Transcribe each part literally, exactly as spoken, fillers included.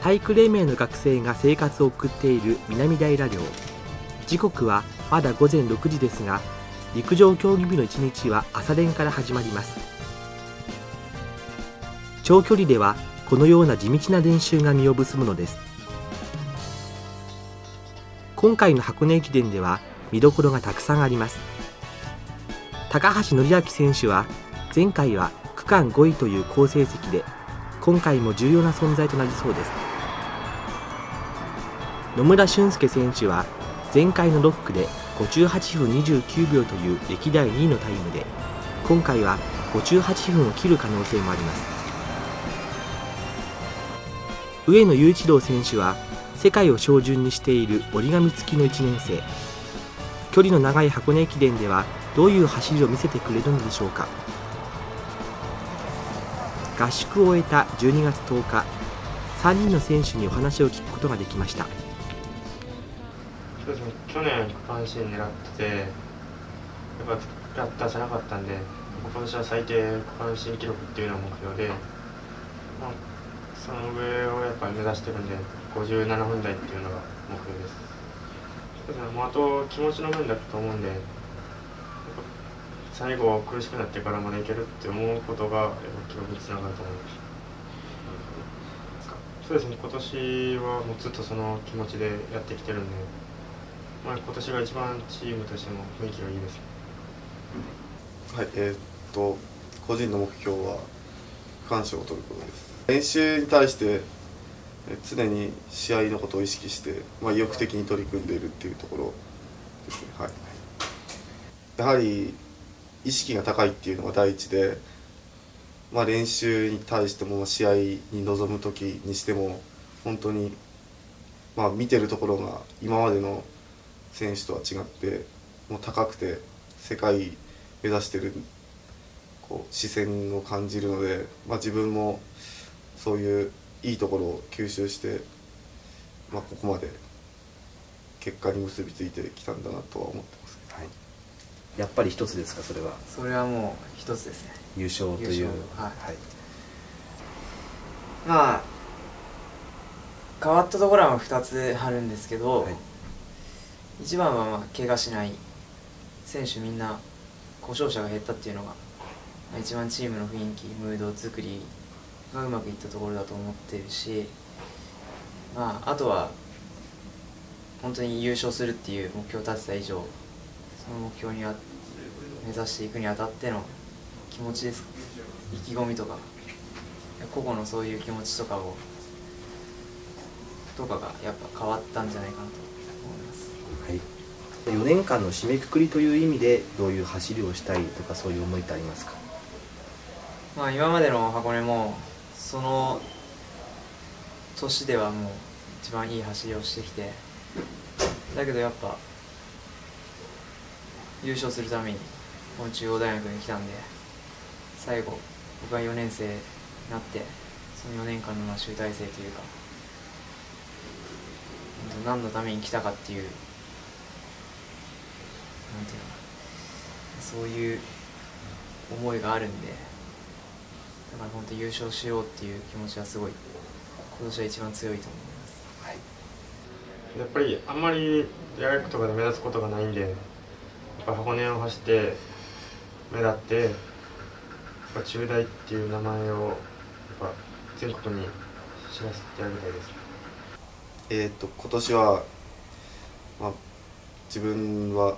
体育連盟の学生が生活を送っている南平寮。時刻はまだごぜんろくじですが、陸上競技日の一日は朝練から始まります。長距離ではこのような地道な練習が実を結ぶのです。今回の箱根駅伝では見どころがたくさんあります。高橋紀明選手は前回は区間ごいという好成績で、今回も重要な存在となりそうです。野村俊介選手は前回のろっくでごじゅうはちふんにじゅうきゅうびょうという歴代にいのタイムで、今回はごじゅうはちふんを切る可能性もあります。上野裕一郎選手は世界を標準にしている折り紙付きのいちねんせい。距離の長い箱根駅伝ではどういう走りを見せてくれるのでしょうか。合宿を終えたじゅうにがつとおか、さんにんの選手にお話を聞くことができました。 そうですね、去年区間新狙ってて、やっぱやったじゃなかったんで、今年は最低区間新記録っていうのが目標で、まあ、その上をやっぱり目指してるんで、ごじゅうななふんだいっていうのが目標です。そうですね、もうあと気持ちの面だと思うんで、最後苦しくなってからまでいけるって思うことが記録につながると思います。そうですね、今年はもうずっとその気持ちでやってきてるんで、まあ、今年が一番チームとしても雰囲気がいいです。 はい、えー、っと個人の目標は区間賞を取ることです。練習に対して常に試合のことを意識して、まあ、意欲的に取り組んでいるっていうところですね。はい、やはり意識が高いっていうのが第一で、まあ、練習に対しても試合に臨む時にしても本当に、まあ、見てるところが今までの選手とは違ってもう高くて世界目指してるこう視線を感じるので、まあ、自分もそういういいところを吸収して、まあ、ここまで結果に結びついてきたんだなとは思ってます。はい、 やっぱり一つですか、それは。 それはもう一つですね。 優勝という。 はい、はい、まあ変わったところはふたつあるんですけど、はい、一番はまあ怪我しない選手みんな故障者が減ったっていうのが、まあ、一番チームの雰囲気ムード作りがうまくいったところだと思ってるし、まああとは本当に優勝するっていう目標を立てた以上、その目標には目指していくにあたっての気持ちですか、意気込みとか個々のそういう気持ちとかをとかがやっぱ変わったんじゃないかなと思います。 はい、よねんかんの締めくくりという意味でどういう走りをしたいとかそういう思いってありますか。 まあ今までの箱根もその年ではもう一番いい走りをしてきて、だけどやっぱ優勝するためにこの中央大学に来たんで、最後僕がよねんせいになってそのよねんかんの集大成というか、何のために来たかっていう、なんていうの、そういう思いがあるんで、だから本当優勝しようっていう気持ちはすごい今年は一番強いと思います。はい、 やっぱりあんまり大学とかで目立つことがないんで、やっぱ箱根を走って目立って、やっぱ中大っていう名前をやっぱ全国に知らせてあげたいです。 えー、っと今年は、まあ、自分は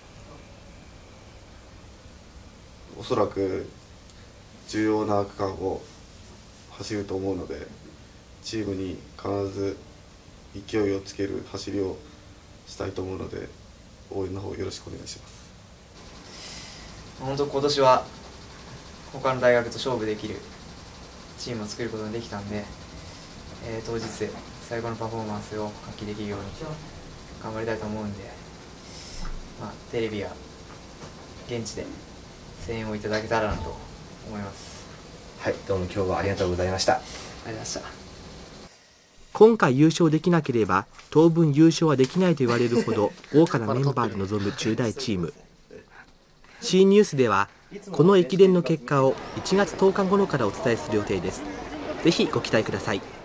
おそらく重要な区間を走ると思うので、チームに必ず勢いをつける走りをしたいと思うので、応援の方よろしくお願いします。 本当今年は他の大学と勝負できるチームを作ることができたんで、えー、当日最高のパフォーマンスを発揮できるように頑張りたいと思うんで、まあ、テレビや現地で声援をいただけたらなと思います。 はい、どうも今日はありがとうございました。ありがとうございました。 今回優勝できなければ当分優勝はできないと言われるほど豪華なメンバーで臨む中大チーム。 C ニュースではこの駅伝の結果をいちがつとおか頃からお伝えする予定です。ぜひご期待ください。